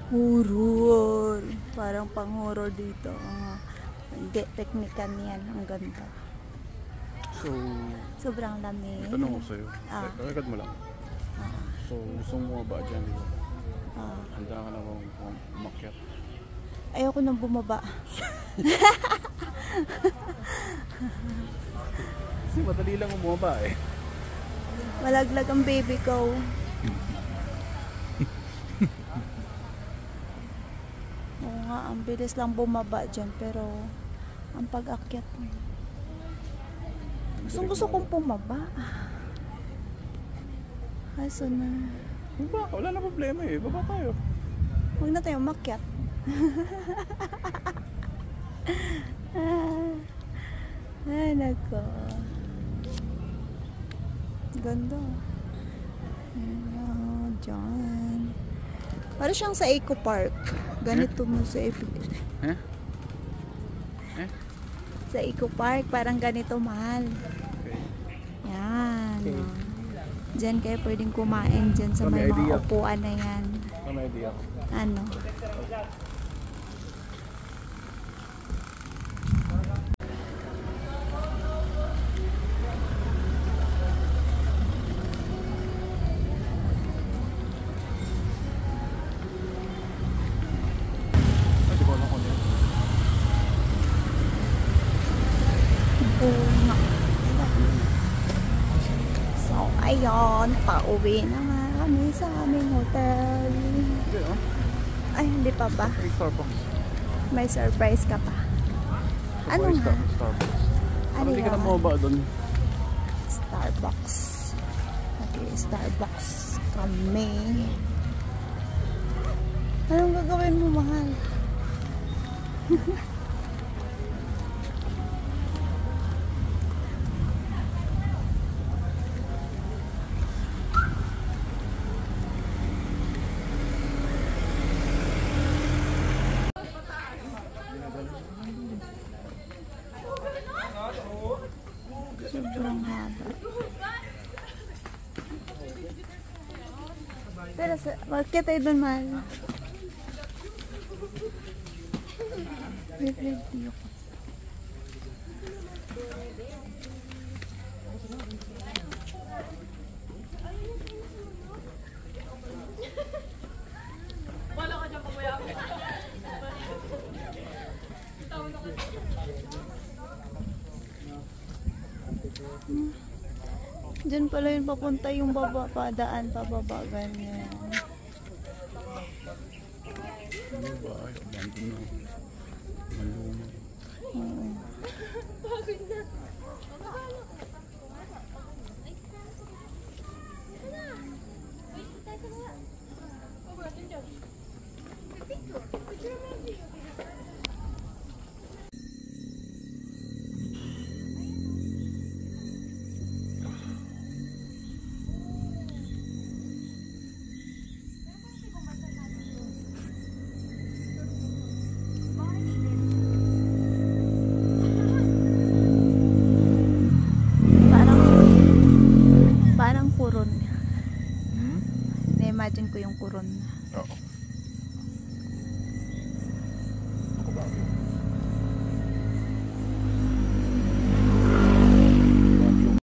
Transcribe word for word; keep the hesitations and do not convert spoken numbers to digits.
Horror. Parang pang horror dito. Uh, hindi, teknikan yan. Ang ganda. So, sobrang lamig. may tanong ko sa'yo. Ah. Kagad mo lang. Ah. So, gusto mo ba dyan, di ba? Ah. Handa ka na bang umakyat? Ayoko nang bumaba. Kasi madali lang bumaba eh. Malaglag ang baby ko. Oo nga, ang bilis lang bumaba dyan. Pero, ang pag-akyat gusto gusto kong bumaba. Kaso na. Baba, wala na problema eh. Baba tayo. Huwag na tayo umakyat. Ay, nako. Ganda. Ayan, dyan. Para siyang sa Eco Park. Ganito mo sa Eco Eh? Eh? Sa Eco Park, parang ganito mahal. Okay. Yan. Okay. Diyan kayo pwedeng kumain dyan sa may mga upuan na yan. Ano idea? Ano? So, ayun, pauwi na nga kami sa aming hotel. Ay, hindi pa ba? May Starbucks. May surprise ka pa. Ano nga? Starbucks. Ano Hindi ka na yan? mababa doon. Starbucks. Okay, Starbucks kami. Anong gagawin mo, mahal? Sobrang haba. Pero sa, bakit tayo doon, mahal? May review ko. Wala ka dyan pabuya. Hmm. Diyan pala yung papunta yung baba, padaan pababa, ganyan. Ano ba? Ay, abandon na. Maluma. Oo. Pagod na.